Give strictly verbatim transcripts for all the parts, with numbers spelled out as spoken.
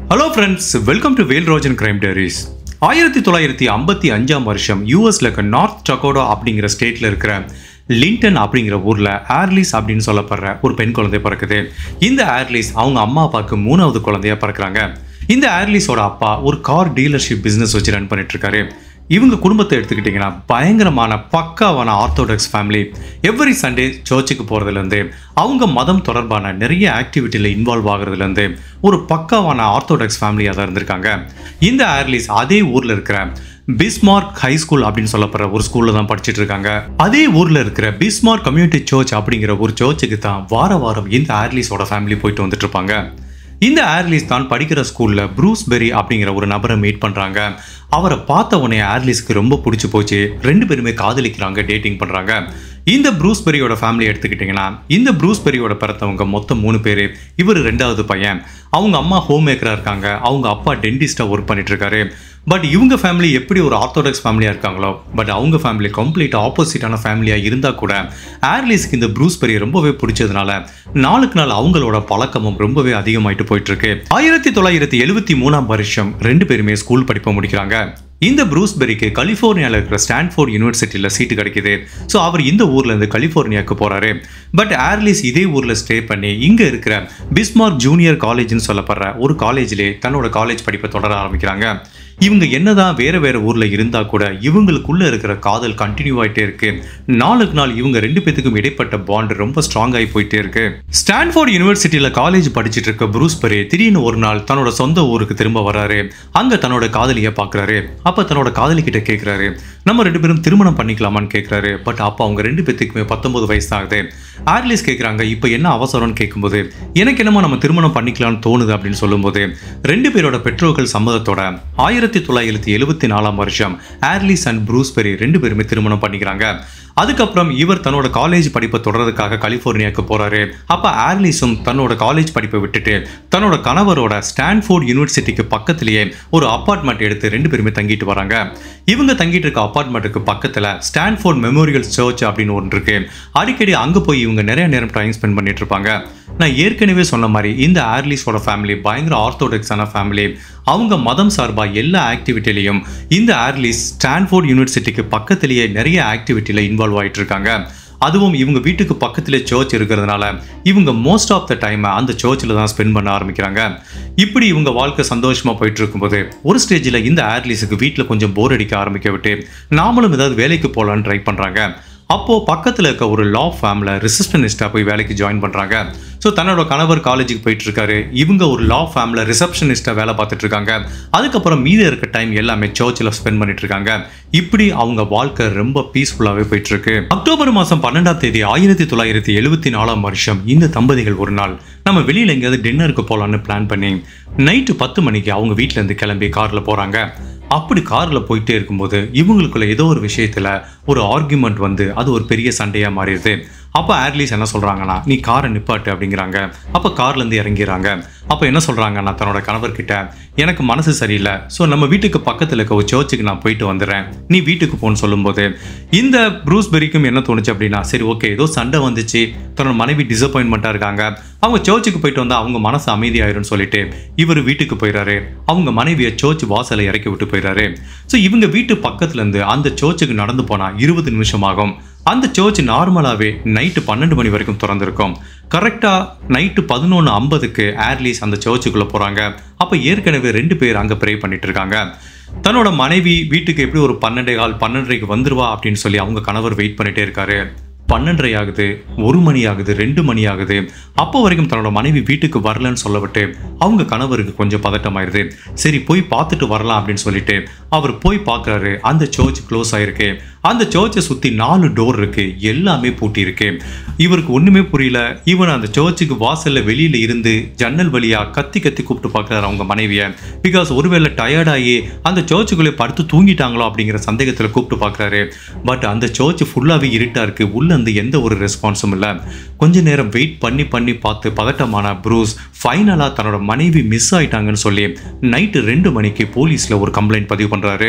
Hello friends, welcome to Velrajan Crime Diaries. ஆயிரத்தி தொள்ளாயிரத்தி ஐம்பத்தி அஞ்சாம் வருஷம் யூஎஸ்ல இருக்க நார்த் டக்கோடா அப்படிங்கிற ஸ்டேட்ல இருக்கிற லிண்டன் அப்படிங்கிற ஊர்ல ஆர்லிஸ் அப்படின்னு சொல்லப்படுற ஒரு பெண் குழந்தை பிறக்குது. இந்த ஆர்லிஸ் அவங்க அம்மா அப்பாவுக்கு மூணாவது குழந்தையா பிறக்கிறாங்க. இந்த ஆர்லிஸோட அப்பா ஒரு கார் டீலர்ஷிப் பிசினஸ் வச்சு ரன் பண்ணிட்டு இருக்காரு. இவங்க குடும்பத்தை எடுத்துக்கிட்டிங்கன்னா பயங்கரமான பக்காவான ஆர்த்தோடாக்ஸ் ஃபேமிலி. எவ்ரி சண்டே சர்ச்சுக்கு போகிறதுலேருந்து அவங்க மதம் தொடர்பான நிறைய ஆக்டிவிட்டியில் இன்வால்வ் ஆகுறதுலேருந்து ஒரு பக்காவான ஆர்த்தோடாக்ஸ் ஃபேமிலியாக தான் இருந்திருக்காங்க. இந்த ஆர்லிஸ் அதே ஊரில் இருக்கிற பிஸ்மார்க் ஹை ஸ்கூல் அப்படின்னு சொல்லப்படுற ஒரு ஸ்கூலில் தான் படிச்சுட்டு இருக்காங்க. அதே ஊரில் இருக்கிற பிஸ்மார்க் கம்யூனிட்டி சர்ச் அப்படிங்கிற ஒரு சர்ச்சுக்கு தான் வார வாரம் இந்த ஆர்லிஸோட ஃபேமிலி போயிட்டு வந்துட்டு இருப்பாங்க. இந்த ஆர்லிஸ் தான் படிக்கிற ஸ்கூல்ல ப்ரூஸ் பெரி அப்படிங்கிற ஒரு நபரை மீட் பண்றாங்க. அவரை பார்த்த உடனே ஆர்லிஸ்க்கு ரொம்ப பிடிச்சி போச்சு. ரெண்டு பேருமே காதலிக்கிறாங்க, டேட்டிங் பண்றாங்க. இந்த ப்ரூஸ் பெரியோட ஃபேமிலி எடுத்துக்கிட்டிங்கன்னா இந்த ப்ரூஸ் பெரியோட பிறந்தவங்க மொத்தம் மூணு பேர். இவர் ரெண்டாவது பையன். அவங்க அம்மா ஹோம் மேக்கராக இருக்காங்க, அவங்க அப்பா டென்டிஸ்டாக ஒர்க் பண்ணிட்டு இருக்காரு. பட் இவங்க ஃபேமிலி எப்படி ஒரு ஆர்த்தோடாக்ஸ் ஃபேமிலியாக இருக்காங்களோ, பட் அவங்க ஃபேமிலி கம்ப்ளீட் ஆப்போசிட்டான ஃபேமிலியாக இருந்தால் கூட ஆர்லிஸ்க்கு இந்த ப்ரூஸ் பெரி ரொம்பவே பிடிச்சதுனால நாளுக்கு நாள் அவங்களோட பழக்கமும் ரொம்பவே அதிகமாயிட்டு போயிட்டு இருக்கு. ஆயிரத்தி தொள்ளாயிரத்தி எழுபத்தி மூணாம் வருஷம் ரெண்டு பேருமே ஸ்கூல் படிப்பை முடிக்கிறாங்க. இந்த ப்ரூஸ் பெரிக்கு கலிஃபோர்னியாவில் இருக்கிற ஸ்டான்ஃபோர்ட் யூனிவர்சிட்டியில் சீட்டு கிடைக்குது. ஸோ அவர் இந்த ஊர்ல இருந்து கலிஃபோர்னியாவுக்கு போறாரு. பட் ஆர்லிஸ் இதே ஊர்ல ஸ்டே பண்ணி இங்க இருக்கிற பிஸ்மார்க் ஜூனியர் காலேஜ்னு சொல்லப்படுற ஒரு காலேஜ்லேயே தன்னோட காலேஜ் படிப்பை தொடர ஆரம்பிக்கிறாங்க. இவங்க என்னதான் வேற வேற ஊர்ல இருந்தா கூட இவங்களுக்குள்ள இருக்கிற காதல் கண்டினியூ ஆயிட்டே இருக்கு. நாளுக்கு நாள் இவங்க ரெண்டு பேத்துக்கும் இடைப்பட்ட பாண்ட் ரொம்ப ஸ்ட்ராங் ஆகி போயிட்டே இருக்கு. ஸ்டான்ஃபோர்ட் யூனிவர்சிட்டியில காலேஜ் படிச்சுட்டு இருக்க ப்ரூஸ் பெரி திடீர்னு ஒரு நாள் தன்னோட சொந்த ஊருக்கு திரும்ப வராரு. அங்க தன்னோட காதலியை பாக்குறாரு. அப்ப தன்னோட காதலி கிட்ட கேட்கிறாரு, நம்ம ரெண்டு பேரும் திருமணம் பண்ணிக்கலாமான்னு கேட்கிறாரு. பட் அப்ப அவங்க ரெண்டு பேத்துக்குமே பத்தொன்பது வயசு தான் ஆகுது. ஆர்லிஸ் கேட்கிறாங்க, இப்ப என்ன அவசரம்னு கேட்கும்போது எனக்கு என்னமோ நம்ம திருமணம் பண்ணிக்கலாம்னு தோணுது அப்படின்னு சொல்லும்போது ரெண்டு பேரோட பெற்றோர்கள் சம்மதத்தோட ஆயிரத்தி தொள்ளாயிரத்தி எழுபத்தி நாலாம் வருஷம் ஆர்லிஸ் அண்ட் ப்ரூஸ் பெரி ரெண்டு பேருமே திருமணம் பண்ணிக்கிறாங்க. அதுக்கப்புறம் இவர் தன்னோட காலேஜ் படிப்பை தொடர்றதுக்காக கலிஃபோர்னியாவுக்கு போறாரு. அப்ப ஆர்லிஸும் தன்னோட காலேஜ் படிப்பை விட்டுட்டு தன்னோட கணவரோட ஸ்டான்ஃபோர்ட் யூனிவர்சிட்டிக்கு பக்கத்திலேயே ஒரு அப்பார்ட்மெண்ட் எடுத்து ரெண்டு பேருமே தங்கிட்டு வராங்க. இவங்க தங்கிட்டு இருக்க அப்பார்ட்மெண்ட்டுக்கு பக்கத்துல ஸ்டான்ஃபோர்ட் மெமோரியல் சர்ச் அப்படின்னு ஒன்று இருக்கு. அடிக்கடி அங்க போய் இவங்க நிறைய நேரம் டைம் ஸ்பெண்ட் பண்ணிட்டு இருப்பாங்க. நான் ஏற்கனவே சொன்ன மாதிரி இந்த ஆர்லிஸோட ஃபேமிலி பயங்கர ஆர்த்தோடாக்ஸான ஃபேமிலி. அவங்க மதம் சார்பாக எல்லா ஆக்டிவிட்டிலையும் இந்த ஆர்லிஸ் ஸ்டான்ஃபோர்ட் யூனிவர்சிட்டிக்கு பக்கத்திலேயே நிறைய ஆக்டிவிட்டியில இன்வால்வ் ஆயிட்டு இருக்காங்க. அதுவும் இவங்க வீட்டுக்கு பக்கத்திலே சர்ச் இருக்கிறதுனால இவங்க மோஸ்ட் ஆஃப் த டைம் அந்த சர்ச்சில் தான் ஸ்பெண்ட் பண்ண ஆரம்பிக்கிறாங்க. இப்படி இவங்க வாழ்க்கை சந்தோஷமா போயிட்டு இருக்கும்போது ஒரு ஸ்டேஜில் இந்த ஆர்லிஸுக்கு வீட்டில் கொஞ்சம் போர் அடிக்க ஆரம்பிக்க விட்டு நாமளும் ஏதாவது வேலைக்கு போகலான்னு ட்ரை பண்றாங்க. அப்போ பக்கத்தில் இருக்க ஒரு லா ஃபார்ம்ல ரிசப்ஷனிஸ்டா போய் வேலைக்கு ஜாயின் பண்றாங்க. ஸோ தன்னோட கணவர் காலேஜுக்கு போயிட்டு இருக்காரு. இவங்க ஒரு லா ஃபார்ம்ல ரிசப்ஷனிஸ்டா வேலை பார்த்துட்டு இருக்காங்க. அதுக்கப்புறம் மீதி இருக்க டைம் எல்லாமே சர்ச்சில் ஸ்பெண்ட் பண்ணிட்டு இருக்காங்க. இப்படி அவங்க வாழ்க்கை ரொம்ப பீஸ்ஃபுல்லாவே போயிட்டு இருக்கு. அக்டோபர் மாசம் பன்னெண்டாம் தேதி ஆயிரத்தி தொள்ளாயிரத்தி எழுபத்தி நாலாம் வருஷம் இந்த தம்பதிகள் ஒரு நாள் நம்ம வெளியில எங்கேயாவது டின்னருக்கு போலான்னு பிளான் பண்ணி நைட்டு பத்து மணிக்கு அவங்க வீட்டுல இருந்து கிளம்பி கார்ல போறாங்க. அப்படி கார்ல போயிட்டே இருக்கும்போது இவங்களுக்குள்ள ஏதோ ஒரு விஷயத்துல ஒரு ஆர்குமெண்ட் வந்து அது ஒரு பெரிய சண்டையா மாறிடுது. அப்போ ஆர்லிஸ் என்ன சொல்றாங்கன்னா, நீ காரை நிப்பாட்டு அப்படிங்கிறாங்க. அப்போ கார்ல இருந்து இறங்கிறாங்க. அப்போ என்ன சொல்றாங்கன்னா தன்னோட கணவர்கிட்ட, எனக்கு மனசு சரியில்லை, ஸோ நம்ம வீட்டுக்கு பக்கத்தில் இருக்க ஒரு சர்ச்சுக்கு நான் போயிட்டு வந்துடுறேன், நீ வீட்டுக்கு போன்னு சொல்லும்போது இந்த ப்ரூஸ் பெரிக்கும் என்ன தோணுச்சு அப்படின்னா, சரி ஓகே ஏதோ சண்டை வந்துச்சு, தன்னோட மனைவி டிசப்பாயின்மெண்ட்டாக இருக்காங்க, அவங்க சர்ச்சுக்கு போயிட்டு வந்தால் அவங்க மனசு அமைதியாயிரும்னு சொல்லிட்டு இவர் வீட்டுக்கு போயிடாரு. அவங்க மனைவியை சர்ச் வாசலை இறக்கி விட்டு போயிடாரு. ஸோ இவங்க வீட்டு பக்கத்துல இருந்து அந்த சர்ச்சுக்கு நடந்து போனா இருபது நிமிஷம் ஆகும். அந்த சர்ச் நார்மலாவே நைட்டு பன்னெண்டு மணி வரைக்கும் திறந்திருக்கும். கரெக்டா நைட்டு பதினொன்று ஐம்பதுக்கு ஆர்லிஸ் அந்த சர்ச்சுக்குள்ள போறாங்க. அப்ப ஏற்கனவே ரெண்டு பேர் அங்க ப்ரே பண்ணிட்டு இருக்காங்க. தன்னோட மனைவி வீட்டுக்கு எப்படி ஒரு பன்னெண்டே கால் பன்னெண்டரைக்கு வந்துருவா அப்படின்னு சொல்லி அவங்க கணவர் வெயிட் பண்ணிட்டே இருக்காரு. பன்னெண்டரை ஆகுது, ஒரு மணி ஆகுது, ரெண்டு மணி ஆகுது. அப்போ வரைக்கும் தன்னோட மனைவி வீட்டுக்கு வரலன்னு சொல்லப்பட்டு அவங்க கணவருக்கு கொஞ்சம் பதட்டமாயிருது. சரி போய் பார்த்துட்டு வரலாம் அப்படின்னு சொல்லிட்டு அவர் போய் பார்க்குறாரு. அந்த சர்ச் க்ளோஸ் ஆயிருக்கு. அந்த சர்ச்சை சுற்றி நாலு டோர் இருக்கு, எல்லாமே பூட்டி இருக்கு. இவருக்கு ஒண்ணுமே புரியல. இவன் அந்த சர்ச்சுக்கு வாசல்ல வெளியில இருந்து ஜன்னல் வழியா கத்தி கத்தி கூப்பிட்டு பார்க்குறாரு அவங்க மனைவியை. பிகாஸ் ஒருவேளை டயர்டாகி அந்த சர்ச்சுக்குள்ளே படுத்து தூங்கிட்டாங்களோ அப்படிங்கிற சந்தேகத்தில் கூப்பிட்டு பார்க்குறாரு. பட் அந்த சர்ச் ஃபுல்லாகவே இருட்டா இருக்கு. உள்ள இருந்து எந்த ஒரு ரெஸ்பான்ஸும் இல்லை. கொஞ்ச நேரம் வெயிட் பண்ணி பண்ணி பார்த்து பதட்டமான ப்ரூஸ் ஃபைனலா தன்னோட மனைவி மிஸ் ஆயிட்டாங்கன்னு சொல்லி நைட்டு ரெண்டு மணிக்கு போலீஸ்ல ஒரு கம்ப்ளைண்ட் பதிவு பண்றாரு.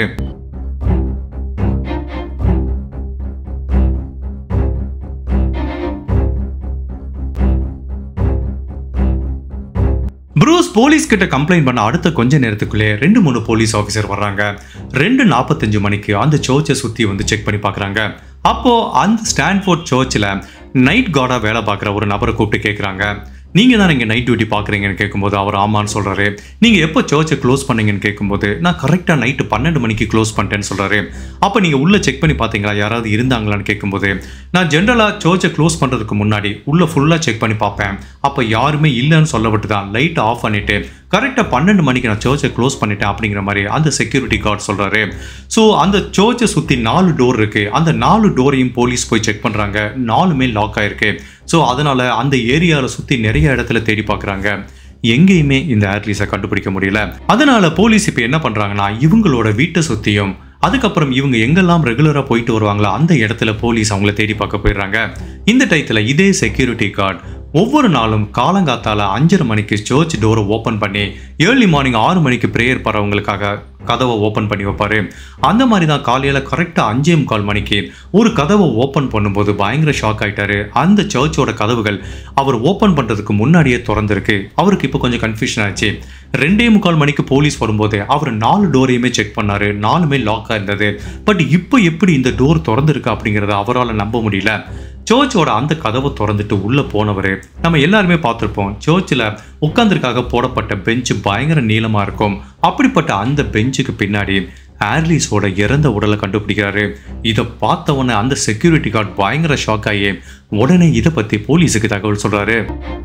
ப்ரூஸ் போலீஸ் கிட்ட கம்ப்ளைண்ட் பண்ண அடுத்த கொஞ்ச நேரத்துக்குள்ளே ரெண்டு மூணு போலீஸ் ஆஃபீஸர் வர்றாங்க. ரெண்டு நாற்பத்தஞ்சு மணிக்கு அந்த சர்ச்சை சுற்றி வந்து செக் பண்ணி பார்க்குறாங்க. அப்போ அந்த ஸ்டான்ஃபோர்ட் சர்ச்சில் நைட் கார்டாக வேலை பார்க்குற ஒரு நபரை கூப்பிட்டு கேட்குறாங்க, நீங்கள் தான் இங்கே நைட் டியூட்டி பார்க்குறீங்கன்னு கேட்கும்போது அவர் ஆமான்னு சொல்கிறாரு. நீங்கள் எப்போ சர்ச்சை க்ளோஸ் பண்ணீங்கன்னு கேட்கும்போது நான் கரெக்டாக நைட்டு பன்னெண்டு மணிக்கு க்ளோஸ் பண்ணிட்டேன்னு சொல்கிறாரு. அப்போ நீங்கள் உள்ளே செக் பண்ணி பார்த்தீங்களா, யாராவது இருந்தாங்களான்னு கேட்கும்போது நான் ஜென்ரலாக சர்ச்சை க்ளோஸ் பண்ணுறதுக்கு முன்னாடி உள்ளே ஃபுல்லாக செக் பண்ணி பார்ப்பேன். அப்போ யாருமே இல்லைன்னு சொல்லப்பட்டு தான் லைட் ஆஃப் பண்ணிவிட்டு கரெக்டாக பன்னெண்டு மணிக்கு நான் சர்ச்சை க்ளோஸ் பண்ணிட்டேன் அப்படிங்கிற மாதிரி அந்த செக்யூரிட்டி கார்டு சொல்கிறாரு. ஸோ அந்த சர்ச்சை சுற்றி நாலு டோர் இருக்குது. அந்த நாலு டோரையும் போலீஸ் போய் செக் பண்ணுறாங்க. நாலுமே லாக் ஆகிருக்கு. ஸோ அதனால் அந்த ஏரியாவில் சுற்றி நிறைய இடத்துல தேடி பார்க்குறாங்க. எங்கேயுமே இந்த ஏர்லீஸை கண்டுபிடிக்க முடியல. அதனால் போலீஸ் இப்போ என்ன பண்ணுறாங்கன்னா இவங்களோட வீட்டை சுற்றியும் அதுக்கப்புறம் இவங்க எங்கெல்லாம் ரெகுலராக போயிட்டு வருவாங்களோ அந்த இடத்துல போலீஸ் அவங்கள தேடி பார்க்க போயிடுறாங்க. இந்த டயத்தில் இதே செக்யூரிட்டி கார்டு ஒவ்வொரு நாளும் காலங்காத்தால அஞ்சரை மணிக்கு சர்ச் டோரை ஓப்பன் பண்ணி ஏர்லி மார்னிங் ஆறு மணிக்கு ப்ரேயர் போகிறவங்களுக்காக கதவை ஓப்பன் பண்ணி வைப்பாரு. அந்த மாதிரி தான் காலையில் கரெக்டாக அஞ்சே முக்கால் மணிக்கு ஒரு கதவை ஓப்பன் பண்ணும்போது பயங்கர ஷாக் ஆகிட்டாரு. அந்த சர்ச்சோட கதவுகள் அவர் ஓப்பன் பண்ணுறதுக்கு முன்னாடியே திறந்துருக்கு. அவருக்கு இப்போ கொஞ்சம் கன்ஃபியூஷன் ஆச்சு. ரெண்டே முக்கால் மணிக்கு போலீஸ் வரும்போது அவர் நாலு டோரையுமே செக் பண்ணாரு. நாலுமே லாக்காக இருந்தது. பட் இப்போ எப்படி இந்த டோர் திறந்துருக்கு அப்படிங்கிறத அவரால் நம்ப முடியல. சர்ச்சோட அந்த கதவை திறந்துட்டு உள்ளே போனவர் நம்ம எல்லாருமே பார்த்துருப்போம். சர்ச்சில் உட்காந்துருக்காக போடப்பட்ட பெஞ்சு பயங்கர நீளமாக இருக்கும். அப்படிப்பட்ட அந்த பெஞ்சுக்கு பின்னாடி ஏர்லீஸோட இறந்த உடலை கண்டுபிடிக்கிறாரு. இதை பார்த்தவொன்னே அந்த செக்யூரிட்டி கார்டு பயங்கர ஷாக் ஆகி உடனே இதை பற்றி போலீஸுக்கு தகவல் சொல்கிறாரு.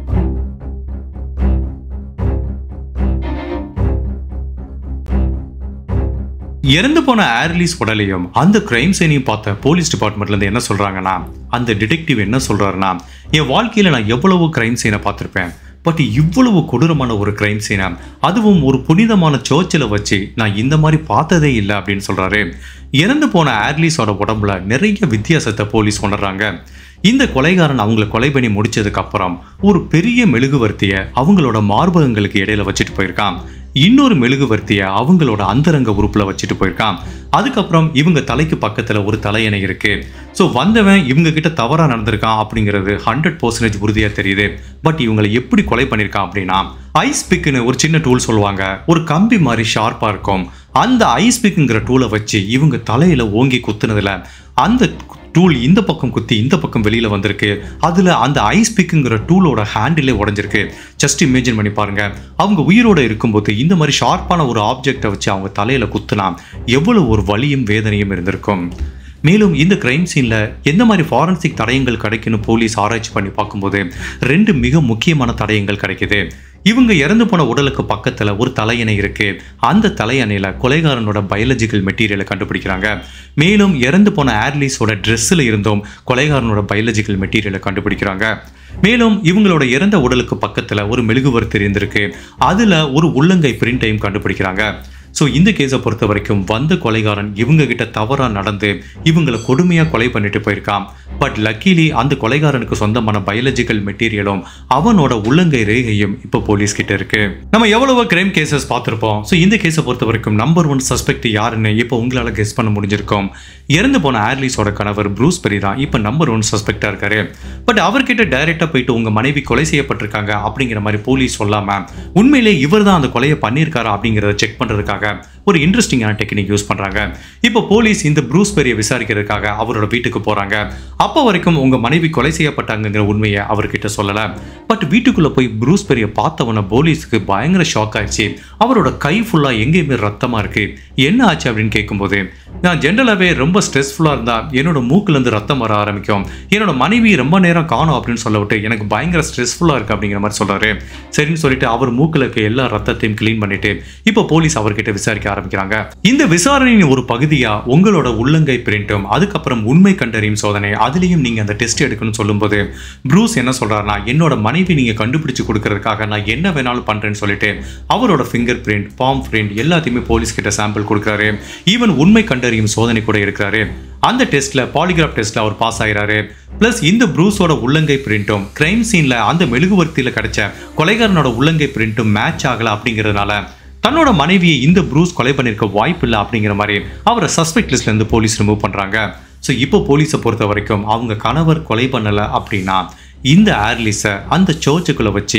இறந்து போன ஏர்லீஸ் உடலையும் அந்த கிரைம் சீனையும் பார்த்த போலீஸ் டிபார்ட்மெண்ட்லேருந்து என்ன சொல்கிறாங்கன்னா, அந்த டிடெக்டிவ் என்ன சொல்கிறாருன்னா, என் வாழ்க்கையில் நான் எவ்வளவோ கிரைம் சீனை பார்த்துருப்பேன். பட் இவ்வளவு கொடூரமான ஒரு கிரைம் சீனை அதுவும் ஒரு புனிதமான சர்ச்சில் வச்சு நான் இந்த மாதிரி பார்த்ததே இல்லை அப்படின்னு சொல்கிறாரு. இறந்து போன ஏர்லீஸோட உடம்புல நிறைய வித்தியாசத்தை போலீஸ் உணர்றாங்க. இந்த கொலைகாரன் அவங்கள கொலை பண்ணி முடிச்சதுக்கு அப்புறம் ஒரு பெரிய மெழுகுவர்த்தியை அவங்களோட மார்பகங்களுக்கு இடையில வச்சுட்டு போயிருக்கான். இன்னொரு மெழுகுவர்த்தியை அவங்களோட அந்தரங்க உறுப்புல வச்சுட்டு போயிருக்கான். அதுக்கப்புறம் இவங்க தலைக்கு பக்கத்துல ஒரு தலையணை இருக்கு. ஸோ வந்தவன் இவங்க கிட்ட தவறா நடந்திருக்கான் அப்படிங்கிறது ஹண்ட்ரட் பர்சன்டேஜ் உறுதியா தெரியுது. பட் இவங்களை எப்படி கொலை பண்ணியிருக்கான் அப்படின்னா, ஐஸ் பிக்குன்னு ஒரு சின்ன டூல் சொல்லுவாங்க. ஒரு கம்பி மாதிரி ஷார்ப்பா இருக்கும். அந்த ஐஸ் பிக்குங்கிற டூலை வச்சு இவங்க தலையில ஓங்கி குத்துனதுல அந்த டூல் இந்த பக்கம் குத்தி இந்த பக்கம் வெளியில வந்திருக்கு. அதுல அந்த ஐஸ் பிக்குங்கிற டூலோட ஹேண்டிலே உடஞ்சிருக்கு. ஜஸ்ட் இமேஜின் பண்ணி பாருங்க, அவங்க உயிரோட இருக்கும்போது இந்த மாதிரி ஷார்ப்பான ஒரு ஆப்ஜெக்டை வச்சு அவங்க தலையில குத்துனா எவ்வளவு ஒரு வலியும் வேதனையும் இருந்திருக்கும். மேலும் இந்த கிரைம் சீன்ல எந்த மாதிரி ஃபாரன்சிக் தடயங்கள் கிடைக்குன்னு போலீஸ் ஆராய்ச்சி பண்ணி பார்க்கும்போது ரெண்டு மிக முக்கியமான தடயங்கள் கிடைக்குது. இவங்க இறந்து போன உடலுக்கு பக்கத்துல ஒரு தலையணை இருக்கு. அந்த தலையணையில கொலைகாரனோட பயாலஜிக்கல் மெட்டீரியலை கண்டுபிடிக்கிறாங்க. மேலும் இறந்து போன ஏர்லீஸோட ட்ரெஸ்ஸில் இருந்தும் கொலைகாரனோட பயாலஜிக்கல் மெட்டீரியலை கண்டுபிடிக்கிறாங்க. மேலும் இவங்களோட இறந்த உடலுக்கு பக்கத்துல ஒரு மெழுகுவர்த்தி இருந்திருக்கு. அதுல ஒரு உள்ளங்கை பிரிண்டையும் கண்டுபிடிக்கிறாங்க. ஸோ இந்த கேஸை பொறுத்த வரைக்கும் வந்த கொலைகாரன் இவங்க கிட்ட தவறா நடந்து இவங்களை கொடுமையா கொலை பண்ணிட்டு போயிருக்கான். பட் லக்கிலி அந்த கொலைகாரனுக்கு சொந்தமான பயாலஜிக்கல் மெட்டீரியலும் அவனோட உள்ளங்கை ரேகையும் இப்போ போலீஸ் கிட்ட இருக்கு. நம்ம எவ்வளவோ கிரைம் கேசஸ் பார்த்துருப்போம். ஸோ இந்த கேஸை பொறுத்த வரைக்கும் நம்பர் ஒன் சஸ்பெக்ட் யாருன்னு இப்போ உங்களால கெஸ் பண்ண முடிஞ்சிருக்கும். இறந்து போன ஏர்லீஸோட கணவர் ப்ரூஸ் பெரி தான் இப்போ நம்பர் ஒன் சஸ்பெக்டா இருக்காரு. பட் அவர்கிட்ட டைரக்டா போயிட்டு உங்க மனைவி கொலை செய்யப்பட்டிருக்காங்க அப்படிங்கிற மாதிரி போலீஸ் சொல்லாம உண்மையிலே இவர் தான் அந்த கொலையை பண்ணியிருக்காரா அப்படிங்கிறத செக் பண்றதுக்காக ஒரு இன்ட்ரெஸ்டிங்கான டெக்னிக் யூஸ் பண்றாங்க. இப்போ போலீஸ் இந்த ப்ரூஸ் பெரியை விசாரிக்கிறதுக்காக அவரோட வீட்டுக்கு போறாங்க. அப்போ வரைக்கும் உங்க மனைவி கொலை செய்யப்பட்டாங்கிற உண்மையை அவர்கிட்ட சொல்லல. பட் வீட்டுக்குள்ள போய் ப்ரூஸ் பெரியை பார்த்தவன போலீஸ்க்கு பயங்கர ஷாக் ஆயிடுச்சு. அவரோட கை ஃபுல்லா எங்கேயுமே ரத்தமா இருக்கு. என்ன ஆச்சு அப்படின்னு கேட்கும்போது, நான் ஜென்ரலாகவே ரொம்ப ஸ்ட்ரெஸ்ஃபுல்லாக இருந்தால் என்னோட மூக்குலேருந்து ரத்தம் வர ஆரம்பிக்கும். என்னோட மனைவி ரொம்ப நேரம் காணும் அப்படின்னு சொல்ல விட்டு எனக்கு பயங்கர ஸ்ட்ரெஸ்ஃபுல்லாக இருக்குது அப்படிங்கிற மாதிரி சொல்கிறாரு. சரின்னு சொல்லிட்டு அவர் மூக்கில் இருக்க எல்லா ரத்தத்தையும் கிளீன் பண்ணிட்டு இப்போ போலீஸ் அவர்கிட்ட விசாரிக்க ஆரம்பிக்கிறாங்க. இந்த விசாரணையின் ஒரு பகுதியாக உங்களோட உள்ளங்கை பிரிண்ட்டும் அதுக்கப்புறம் உண்மை கண்டறியும் சோதனை அதுலேயும் நீங்கள் அந்த டெஸ்ட் எடுக்கணும்னு சொல்லும்போது ப்ரூஸ் என்ன சொல்கிறாருன்னா, என்னோட மனைவி நீங்கள் கண்டுபிடிச்சு கொடுக்கறதுக்காக நான் என்ன வேணாலும் பண்ணுறேன்னு சொல்லிட்டு அவரோட ஃபிங்கர் பிரிண்ட், பாம் பிரிண்ட் எல்லாத்தையுமே போலீஸ் கிட்ட சாம்பிள் கொடுக்குறாரு. ஈவன் உண்மை கண்டறியும் சோதனை கூட இருக்கிறாரு. அந்த டெஸ்ட்ல பாலிகிராஃப் டெஸ்ட்ல அவர் பாஸ் ஆகிறாரு. பிளஸ் இந்த ப்ரூஸோட உள்ளங்கை பிரிண்ட்டும் கிரைம் சீன்ல அந்த மெழுகுவர்த்தியில கிடைச்ச கொலைகாரனோட உள்ளங்கை பிரிண்ட்டும் மேட்ச் ஆகல அப்படிங்கிறதுனால தன்னோட மனைவியை இந்த ப்ரூஸ் கொலை பண்ணிருக்க வாய்ப்பு இல்லை அப்படிங்கிற மாதிரி அவரை சஸ்பெக்ட் லிஸ்ட்ல இருந்து போலீஸ் ரிமூவ் பண்றாங்க. ஸோ இப்போ போலீஸை பொறுத்த வரைக்கும் அவங்க கணவர் கொலை பண்ணல அப்படின்னா இந்த ஏர்லிஸை அந்த சர்ச்சுக்குள்ள வச்சு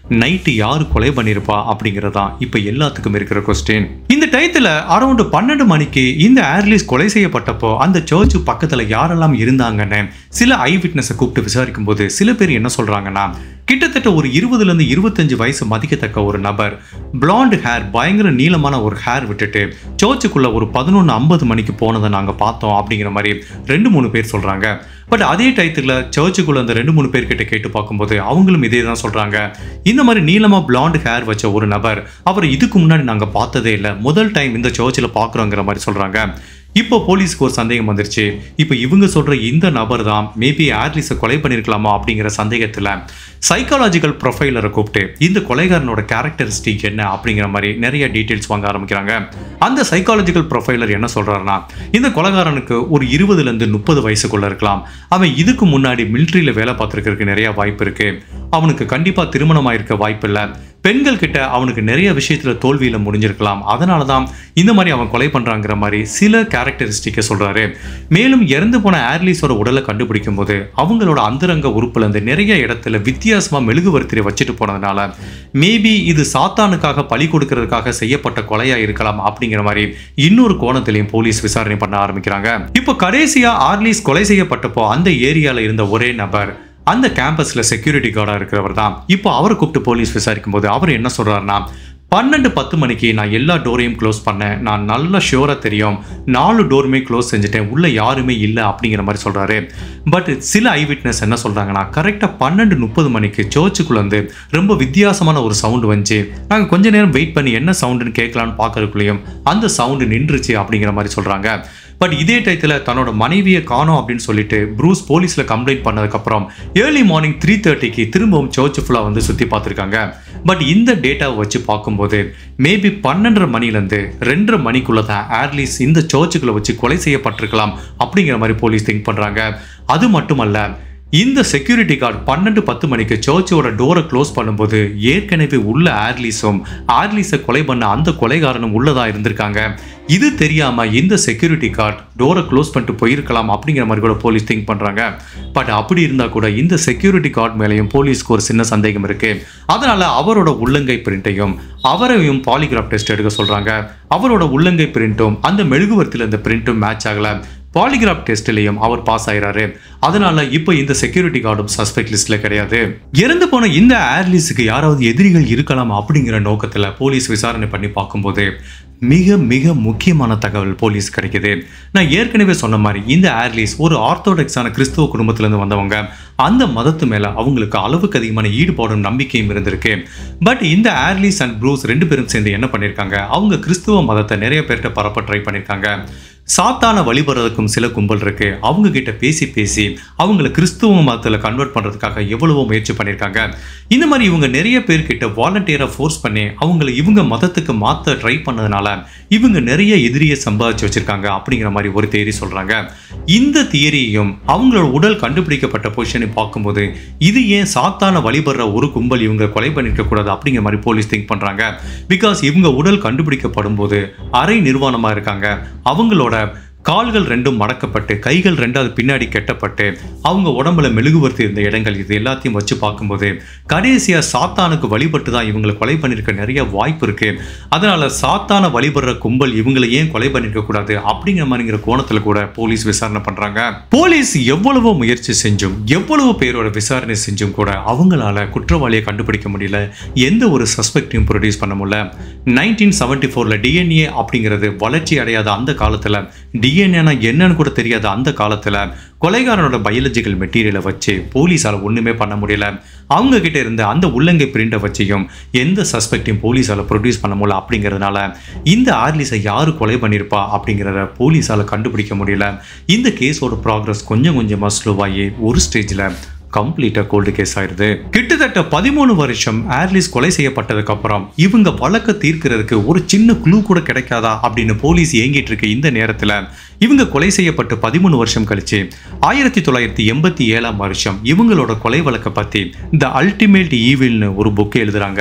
நைட்டு யாரு கொலை பண்ணிருப்பா அப்படிங்கறதான் இப்ப எல்லாத்துக்கும் இருக்கிற கொஸ்டின். இந்த டயத்துல அரௌண்ட் பன்னெண்டு மணிக்கு இந்த ஆர்லிஸ் கொலை செய்யப்பட்டப்போ அந்த சர்ச் பக்கத்துல யாரெல்லாம் இருந்தாங்கன்னு சில ஐ விட்னஸை கூப்பிட்டு விசாரிக்கும் போது சில பேர் என்ன சொல்றாங்கன்னா, கிட்டத்தட்ட ஒரு இருபதுல இருந்து இருபத்தஞ்சு வயசு மதிக்கத்தக்க ஒரு நபர் பிளாண்ட் ஹேர், பயங்கர நீளமான ஒரு ஹேர் விட்டுட்டு சர்ச்சுக்குள்ள ஒரு பதினொன்னு ஐம்பது மணிக்கு போனதை நாங்க பார்த்தோம் அப்படிங்கிற மாதிரி ரெண்டு மூணு பேர் சொல்றாங்க. பட் அதே டயத்துல சர்ச்சுக்குள்ள அந்த ரெண்டு மூணு பேர் கிட்ட கேட்டு பார்க்கும்போது அவங்களும் இதே தான் சொல்றாங்க. இந்த மாதிரி நீளமா பிளாண்ட் ஹேர் வச்ச ஒரு நபர், அவர் இதுக்கு முன்னாடி நாங்க பார்த்ததே இல்லை, முதல் டைம் இந்த சர்ச்சில் பார்க்குறோங்கிற மாதிரி சொல்றாங்க. இப்போ போலீஸ்க்கு ஒரு சந்தேகம் வந்துருச்சு. இப்போ இவங்க சொல்ற இந்த நபர் தான் மேபி ஆர்லிஸை கொலை பண்ணிருக்கலாமா அப்படிங்கிற சந்தேகத்துல சைக்காலஜிக்கல் ப்ரொஃபைலரை கூப்பிட்டு இந்த கொலைகாரனோட கேரக்டரிஸ்டிக் என்ன அப்படிங்கிற மாதிரி நிறைய டீட்டெயில்ஸ் வாங்க ஆரம்பிக்கிறாங்க. அந்த சைக்காலஜிக்கல் ப்ரொஃபைலர் என்ன சொல்றாருன்னா, இந்த கொலைகாரனுக்கு ஒரு இருபதுல இருந்து முப்பது வயசுக்குள்ள இருக்கலாம், அவன் இதுக்கு முன்னாடி மிலிட்ரியில வேலை பார்த்துருக்கிறதுக்கு நிறைய வாய்ப்பு இருக்கு, அவனுக்கு கண்டிப்பா திருமணம் ஆயிருக்க வாய்ப்பு இல்லை, பெண்கள் கிட்ட அவனுக்கு நிறைய விஷயத்துல தோல்வியில முடிஞ்சிருக்கலாம், அதனாலதான் இந்த மாதிரி அவன் கொலை பண்றாங்கிற மாதிரி சில கேரக்டரிஸ்டிக்கை சொல்றாரு. மேலும் இறந்து போன ஆர்லிஸோட உடலை கண்டுபிடிக்கும் போது அவங்களோட அந்தரங்க உறுப்புல இருந்து நிறைய இடத்துல வித்தியாசமா மெழுகுவர்த்தியை வச்சுட்டு போனதுனால மேபி இது சாத்தானுக்காக பலி கொடுக்கறதுக்காக செய்யப்பட்ட கொலையா இருக்கலாம் அப்படிங்கிற மாதிரி இன்னொரு கோணத்திலையும் போலீஸ் விசாரணை பண்ண ஆரம்பிக்கிறாங்க. இப்போ கடைசியா ஆர்லிஸ் கொலை செய்யப்பட்டப்போ அந்த ஏரியால இருந்த ஒரே நபர் அந்த கேம்பஸ்ல செக்யூரிட்டி கார்டா இருக்கிறவர் தான். இப்போ அவரை கூப்பிட்டு போலீஸ் விசாரிக்கும் போது அவர் என்ன சொல்றாருன்னா, பன்னெண்டு பத்து மணிக்கு நான் எல்லா டோரையும் க்ளோஸ் பண்ணேன், நான் நல்லா ஷியோரா தெரியும், நாலு டோருமே க்ளோஸ் செஞ்சுட்டேன், உள்ள யாருமே இல்லை அப்படிங்கிற மாதிரி சொல்றாரு. பட் சில ஐ விட்னஸ் என்ன சொல்றாங்கன்னா, கரெக்டா பன்னெண்டு முப்பது மணிக்கு சர்ச்சுக்குள்ள வந்து ரொம்ப வித்தியாசமான ஒரு சவுண்டு வந்துச்சு, நாங்க கொஞ்ச நேரம் வெயிட் பண்ணி என்ன சவுண்டுன்னு கேட்கலான்னு பார்க்கறதுக்குள்ளேயும் அந்த சவுண்டு நின்றுச்சு அப்படிங்கிற மாதிரி சொல்றாங்க. பட் இதே டயத்துல தன்னோட மனைவியை காணோம் அப்படின்னு சொல்லிட்டு ப்ரூஸ் போலீஸ்ல கம்ப்ளைண்ட் பண்ணதுக்கப்புறம் ஏர்லி மார்னிங் த்ரீ தேர்ட்டிக்கு திரும்பவும் சர்ச் ஃபுல்லா வந்து சுத்தி பார்த்துருக்காங்க. பட் இந்த டேட்டாவை வச்சு பார்க்கும்போது மேபி பன்னெண்டரை மணிலேருந்து ரெண்டரை மணிக்குள்ள தான் ஆர்லிஸ் இந்த சர்ச்சுக்குள்ள வச்சு கொலை செய்யப்பட்டிருக்கலாம் அப்படிங்கிற மாதிரி போலீஸ் திங்க் பண்றாங்க. அது மட்டுமல்ல, இந்த செக்யூரிட்டி கார்டு பன்னெண்டு பத்து மணிக்கு சர்ச்சோட டோரை க்ளோஸ் பண்ணும்போது ஏற்கனவே உள்ள ஆர்லிஸும் ஆர்லிஸை கொலை பண்ண அந்த கொலைகாரனும் உள்ளதா இருந்திருக்காங்க. இது தெரியாம இந்த செக்யூரிட்டி கார்டு டோரை க்ளோஸ் பண்ணிட்டு போயிருக்கலாம் அப்படிங்கிற மாதிரி கூட போலீஸ் திங்க் பண்றாங்க. பட் அப்படி இருந்தா கூட இந்த செக்யூரிட்டி கார்டு மேலேயும் போலீஸ்க்கு ஒரு சின்ன சந்தேகம் இருக்கு. அதனால அவரோட உள்ளங்கை பிரிண்ட்டையும் அவரையும் பாலிகிராஃப் டெஸ்ட் எடுக்க சொல்றாங்க. அவரோட உள்ளங்கை பிரிண்ட்டும் அந்த மெழுகுவர்த்தியில இந்த பிரிண்ட்டும் மேட்ச் ஆகல. பாலிகிராஃப் டெஸ்ட்லயும் அவர் பாஸ் ஆயிராரு. அதனால இப்போ இந்த செக்யூரிட்டி கார்டும் சஸ்பெக்ட் லிஸ்ட்ல கிடையாது. இறந்து போன இந்த ஆர்லிஸுக்கு யாராவது எதிரிகள் இருக்கலாம் அப்படிங்கிற நோக்கத்துல போலீஸ் விசாரணை பண்ணி பார்க்கும்போது மிக மிக முக்கியமான தகவல் போலீஸ் கிடைக்குது. நான் ஏற்கனவே சொன்ன மாதிரி இந்த ஆர்லிஸ் ஒரு ஆர்த்தோடாக்ஸான கிறிஸ்துவ குடும்பத்திலிருந்து வந்தவங்க. அந்த மதத்து மேல அவங்களுக்கு அளவுக்கு அதிகமான ஈடுபாடும் நம்பிக்கையும் இருந்திருக்கு. பட் இந்த ஆர்லிஸ் அண்ட் ப்ரூஸ் ரெண்டு பேரும் சேர்ந்து என்ன பண்ணிருக்காங்க, அவங்க கிறிஸ்துவ மதத்தை நிறைய பேர்கிட்ட பரப்ப ட்ரை பண்ணிருக்காங்க. சாத்தான வழிபடுறதுக்கும் சில கும்பல் இருக்கு, அவங்க கிட்ட பேசி பேசி அவங்கள கிறிஸ்துவ மதத்துல கன்வெர்ட் பண்றதுக்காக எவ்வளவோ முயற்சி பண்ணிருக்காங்க. இந்த மாதிரி இவங்க நிறைய பேர்கிட்ட வாலண்டியரா ஃபோர்ஸ் பண்ணி அவங்களை இவங்க மதத்துக்கு மாத்த ட்ரை பண்ணதுனால இவங்க நிறைய எதிரியை சம்பாதிச்சு வச்சிருக்காங்க அப்படிங்கிற மாதிரி ஒரு தியரி சொல்றாங்க. இந்த தியரியும் அவங்களோட உடல் கண்டுபிடிக்கப்பட்ட பொசிஷனை பார்க்கும்போது இது ஏன் சாத்தான வழிபடுற ஒரு கும்பல் இவங்க கொலை பண்ணிருக்க கூடாது அப்படிங்கிற மாதிரி போலீஸ் திங்க் பண்றாங்க. பிகாஸ் இவங்க உடல் கண்டுபிடிக்கப்படும் போது அரை நிர்வாணமா இருக்காங்க, அவங்களோட கால்கள் ரெண்டும் மடக்கப்பட்டு கைகள் ரெண்டாவது பின்னாடி கெட்டப்பட்டு அவங்க உடம்புல மெழுகுவர்த்தி இருந்த இடங்கள் இது எல்லாத்தையும் வச்சு பார்க்கும்போது கடைசியா சாத்தானுக்கு வழிபட்டு தான் இவங்களை கொலை பண்ணிருக்க நிறைய வாய்ப்பு இருக்கு. அதனால சாத்தான வழிபடுற கும்பல் இவங்களை ஏன் கொலை பண்ணிருக்க கூடாது அப்படிங்கிற மாதிரிங்கிற கோணத்துல கூட போலீஸ் விசாரணை பண்றாங்க. போலீஸ் எவ்வளவோ முயற்சி செஞ்சும் எவ்வளவு பேரோட விசாரணை செஞ்சும் கூட அவங்களால குற்றவாளியை கண்டுபிடிக்க முடியல, எந்த ஒரு சஸ்பெக்டையும் ப்ரொடியூஸ் பண்ண முடியல. நைன்டீன் செவன்டி ஃபோர்ல டிஎன்ஏ அப்படிங்கிறது வளர்ச்சி அடையாத அந்த காலத்துல டிஎன்ஏனா என்னன்னு கூட தெரியாத அந்த காலத்துல கொலைகாரனோட பயாலஜிக்கல் மெட்டீரியலை வச்சு போலீஸால ஒண்ணுமே பண்ண முடியல. அவங்க கிட்ட இருந்த அந்த உள்ளங்கை பிரிண்டை வச்சையும் எந்த சஸ்பெக்டையும் போலீஸால ப்ரொடியூஸ் பண்ண முடியல. அப்படிங்கிறதுனால இந்த ஆர்லிஸை யாரு கொலை பண்ணிருப்பா அப்படிங்கிறத போலீஸால கண்டுபிடிக்க முடியல. இந்த கேஸோட ப்ராக்ரஸ் கொஞ்சம் கொஞ்சமா ஸ்லோவாகி ஒரு ஸ்டேஜ்ல கம்ப்ளீட்டா கோல்டு கேஸ் ஆயிருது. கிட்டத்தட்ட பதிமூணு வருஷம் ஆர்லிஸ் கொலை செய்யப்பட்டதுக்கு அப்புறம் இவங்க வழக்க தீர்க்கிறதுக்கு ஒரு சின்ன க்ளூ கூட கிடைக்காதா அப்படின்னு போலீஸ் ஏங்கிட்டு இருக்க இந்த நேரத்துல இவங்க கொலை செய்யப்பட்டு பதிமூணு வருஷம் கழிச்சு ஆயிரத்தி தொள்ளாயிரத்தி எண்பத்தி ஏழாம் வருஷம் இவங்களோட கொலை வழக்க பத்தி த அல்டிமேட் ஈவில்னு ஒரு புக் எழுதுறாங்க.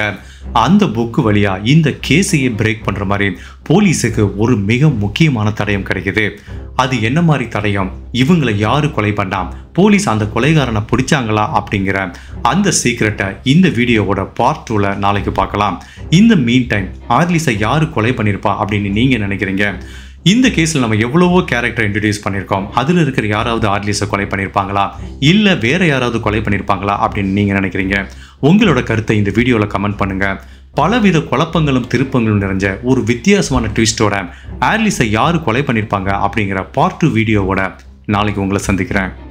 அந்த புக்கு வழியா இந்த கேஸையே பிரேக் பண்ற மாதிரி போலீஸுக்கு ஒரு மிக முக்கியமான தடயம் கிடைக்குது. அது என்ன மாதிரி தடயம், இவங்களை யாரு கொலை பண்ணாம், போலீஸ் அந்த கொலைகாரனை பிடிச்சாங்களா அப்படிங்கிற அந்த சீக்ரெட்டை இந்த வீடியோவோட பார்ட் டூல நாளைக்கு பார்க்கலாம். இந்த மீன் டைம் ஆர்லிஸை யாரு கொலை பண்ணியிருப்பா அப்படின்னு நீங்க நினைக்கிறீங்க? இந்த கேஸில் நம்ம எவ்வளவோ கேரக்டர் இன்ட்ரடியூஸ் பண்ணியிருக்கோம். அதில் இருக்கிற யாராவது ஆர்லிஸை கொலை பண்ணியிருப்பாங்களா, இல்லை வேற யாராவது கொலை பண்ணியிருப்பாங்களா அப்படின்னு நீங்கள் நினைக்கிறீங்க? உங்களோட கருத்தை இந்த வீடியோவில் கமெண்ட் பண்ணுங்க. பலவித குழப்பங்களும் திருப்பங்களும் நிறைஞ்ச ஒரு வித்தியாசமான ட்விஸ்டோட ஆர்லிஸை யாரு கொலை பண்ணியிருப்பாங்க அப்படிங்கிற பார்ட் டூ வீடியோவோட நாளைக்கு உங்களை சந்திக்கிறேன்.